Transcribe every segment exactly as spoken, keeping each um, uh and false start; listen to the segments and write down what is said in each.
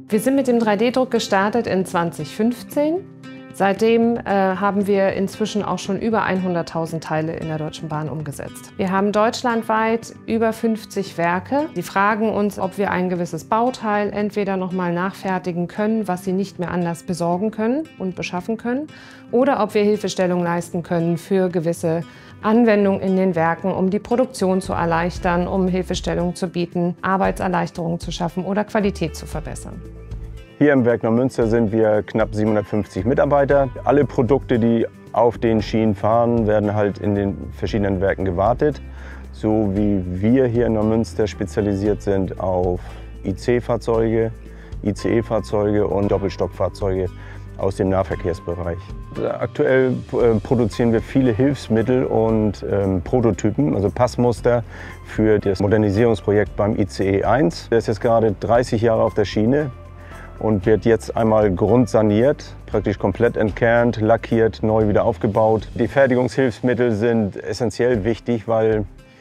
Wir sind mit dem drei D Druck gestartet in zweitausendfünfzehn. Seitdem äh, haben wir inzwischen auch schon über hunderttausend Teile in der Deutschen Bahn umgesetzt. Wir haben deutschlandweit über fünfzig Werke. Die fragen uns, ob wir ein gewisses Bauteil entweder nochmal nachfertigen können, was sie nicht mehr anders besorgen können und beschaffen können, oder ob wir Hilfestellung leisten können für gewisse Anwendungen in den Werken, um die Produktion zu erleichtern, um Hilfestellung zu bieten, Arbeitserleichterungen zu schaffen oder Qualität zu verbessern. Hier im Werk Neumünster sind wir knapp siebenhundertfünfzig Mitarbeiter. Alle Produkte, die auf den Schienen fahren, werden halt in den verschiedenen Werken gewartet. So wie wir hier in Neumünster spezialisiert sind auf I C-Fahrzeuge, I C E-Fahrzeuge und Doppelstockfahrzeuge aus dem Nahverkehrsbereich. Aktuell äh, produzieren wir viele Hilfsmittel und ähm, Prototypen, also Passmuster für das Modernisierungsprojekt beim I C E eins. Der ist jetzt gerade dreißig Jahre auf der Schiene und wird jetzt einmal grundsaniert, praktisch komplett entkernt, lackiert, neu wieder aufgebaut. Die Fertigungshilfsmittel sind essentiell wichtig, weil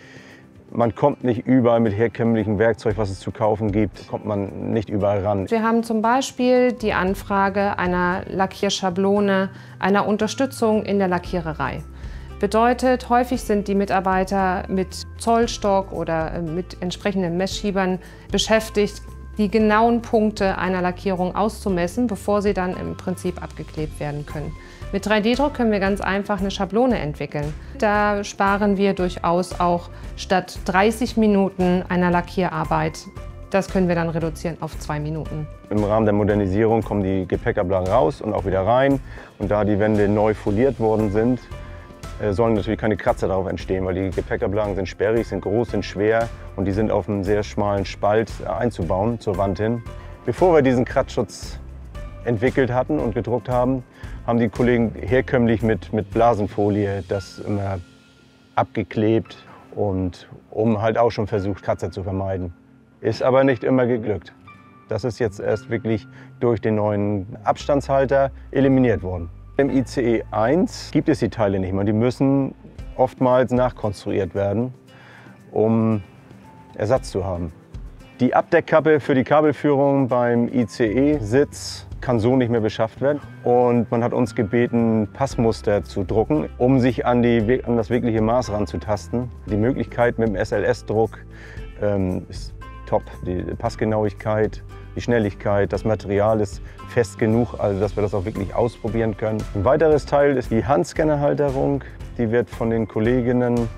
man kommt nicht überall mit herkömmlichem Werkzeug, was es zu kaufen gibt, kommt man nicht überall ran. Wir haben zum Beispiel die Anfrage einer Lackierschablone, einer Unterstützung in der Lackiererei. Bedeutet, häufig sind die Mitarbeiter mit Zollstock oder mit entsprechenden Messschiebern beschäftigt, die genauen Punkte einer Lackierung auszumessen, bevor sie dann im Prinzip abgeklebt werden können. Mit drei D Druck können wir ganz einfach eine Schablone entwickeln. Da sparen wir durchaus auch statt dreißig Minuten einer Lackierarbeit. Das können wir dann reduzieren auf zwei Minuten. Im Rahmen der Modernisierung kommen die Gepäckablagen raus und auch wieder rein. Und da die Wände neu foliert worden sind, sollen natürlich keine Kratzer darauf entstehen, weil die Gepäckablagen sind sperrig, sind groß, sind schwer und die sind auf einem sehr schmalen Spalt einzubauen zur Wand hin. Bevor wir diesen Kratzschutz entwickelt hatten und gedruckt haben, haben die Kollegen herkömmlich mit, mit Blasenfolie das immer abgeklebt und um halt auch schon versucht, Kratzer zu vermeiden. Ist aber nicht immer geglückt. Das ist jetzt erst wirklich durch den neuen Abstandshalter eliminiert worden. Im I C E eins gibt es die Teile nicht mehr. Die müssen oftmals nachkonstruiert werden, um Ersatz zu haben. Die Abdeckkappe für die Kabelführung beim I C E-Sitz kann so nicht mehr beschafft werden. Und man hat uns gebeten, Passmuster zu drucken, um sich an, die, an das wirkliche Maß ranzutasten. Die Möglichkeit mit dem S L S-Druck ähm, ist top. Die Passgenauigkeit, die Schnelligkeit, das Material ist fest genug, also dass wir das auch wirklich ausprobieren können. Ein weiteres Teil ist die Handscannerhalterung. Die wird von den Kolleginnen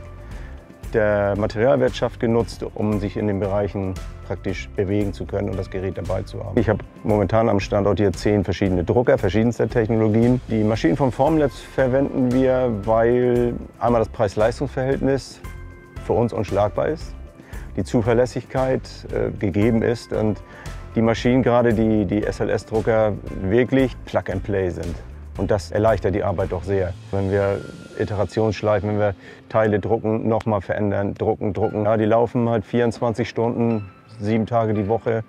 der Materialwirtschaft genutzt, um sich in den Bereichen praktisch bewegen zu können und das Gerät dabei zu haben. Ich habe momentan am Standort hier zehn verschiedene Drucker, verschiedenster Technologien. Die Maschinen von Formlabs verwenden wir, weil einmal das Preis-Leistungs-Verhältnis für uns unschlagbar ist, die Zuverlässigkeit äh, gegeben ist und die Maschinen, gerade die, die S L S-Drucker, wirklich Plug-and-Play sind. Und das erleichtert die Arbeit doch sehr. Wenn wir Iterationsschleifen, wenn wir Teile drucken, nochmal verändern, drucken, drucken. Ja, die laufen halt vierundzwanzig Stunden, sieben Tage die Woche,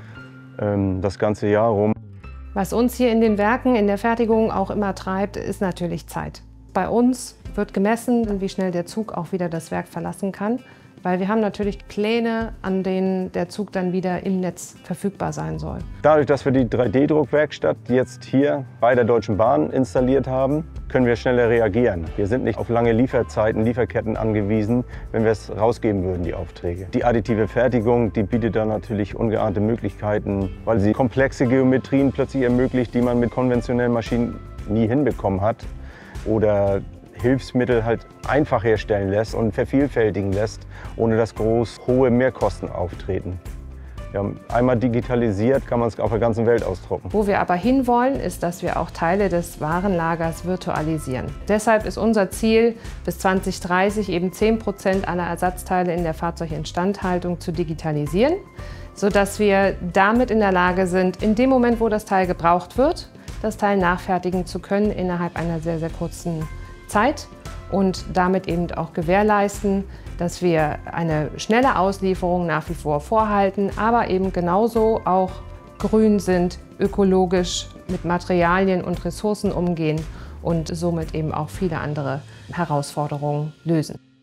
ähm, das ganze Jahr rum. Was uns hier in den Werken, in der Fertigung auch immer treibt, ist natürlich Zeit. Bei uns wird gemessen, wie schnell der Zug auch wieder das Werk verlassen kann. Weil wir haben natürlich Pläne, an denen der Zug dann wieder im Netz verfügbar sein soll. Dadurch, dass wir die drei D Druckwerkstatt jetzt hier bei der Deutschen Bahn installiert haben, können wir schneller reagieren. Wir sind nicht auf lange Lieferzeiten, Lieferketten angewiesen, wenn wir es rausgeben würden, die Aufträge. Die additive Fertigung, die bietet da natürlich ungeahnte Möglichkeiten, weil sie komplexe Geometrien plötzlich ermöglicht, die man mit konventionellen Maschinen nie hinbekommen hat. Oder Hilfsmittel halt einfach herstellen lässt und vervielfältigen lässt, ohne dass groß hohe Mehrkosten auftreten. Ja, einmal digitalisiert kann man es auf der ganzen Welt ausdrucken. Wo wir aber hinwollen, ist, dass wir auch Teile des Warenlagers virtualisieren. Deshalb ist unser Ziel, bis zwanzig dreißig eben zehn Prozent aller Ersatzteile in der Fahrzeuginstandhaltung zu digitalisieren, sodass wir damit in der Lage sind, in dem Moment, wo das Teil gebraucht wird, das Teil nachfertigen zu können innerhalb einer sehr, sehr kurzen Zeit und damit eben auch gewährleisten, dass wir eine schnelle Auslieferung nach wie vor vorhalten, aber eben genauso auch grün sind, ökologisch mit Materialien und Ressourcen umgehen und somit eben auch viele andere Herausforderungen lösen.